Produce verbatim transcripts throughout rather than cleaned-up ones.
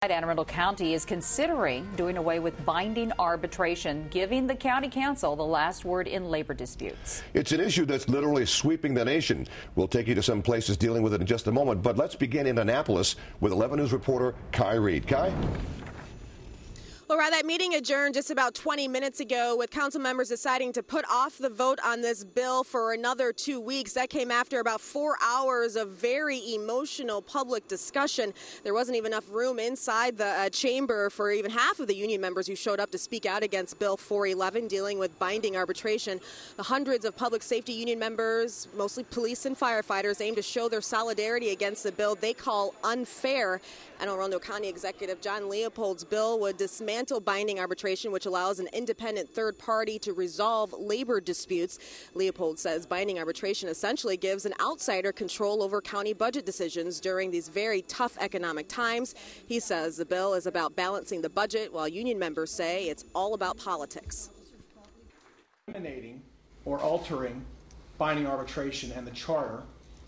Anne Arundel County is considering doing away with binding arbitration, giving the county council the last word in labor disputes. It's an issue that's literally sweeping the nation. We'll take you to some places dealing with it in just a moment, but let's begin in Annapolis with eleven News reporter Kai Reed. Kai? Laura, that meeting adjourned just about twenty minutes ago with council members deciding to put off the vote on this bill for another two weeks. That came after about four hours of very emotional public discussion. There wasn't even enough room inside the uh, chamber for even half of the union members who showed up to speak out against Bill four eleven, dealing with binding arbitration. The hundreds of public safety union members, mostly police and firefighters, aim to show their solidarity against the bill they call unfair. Anne Arundel County Executive John Leopold's bill would dismantle binding arbitration, which allows an independent third party to resolve labor disputes. Leopold says binding arbitration essentially gives an outsider control over county budget decisions during these very tough economic times. He says the bill is about balancing the budget, while union members say it's all about politics. Eliminating or altering binding arbitration and the charter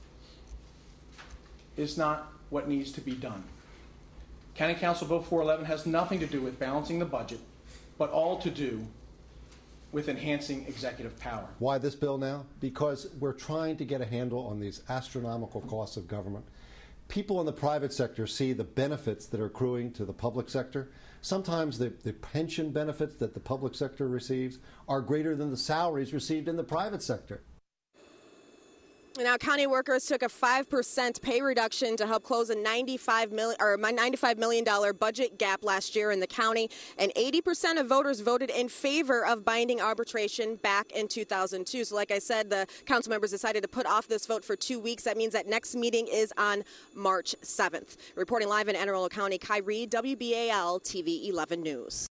is not what needs to be done. County Council Bill four eleven has nothing to do with balancing the budget, but all to do with enhancing executive power. Why this bill now? Because we're trying to get a handle on these astronomical costs of government. People in the private sector see the benefits that are accruing to the public sector. Sometimes the, the pension benefits that the public sector receives are greater than the salaries received in the private sector. Now, county workers took a five percent pay reduction to help close a ninety-five million dollars or ninety-five million dollars budget gap last year in the county, and eighty percent of voters voted in favor of binding arbitration back in two thousand two. So like I said, the council members decided to put off this vote for two weeks. That means that next meeting is on March seventh. Reporting live in Anne Arundel County, Kai Reed, W B A L T V eleven News.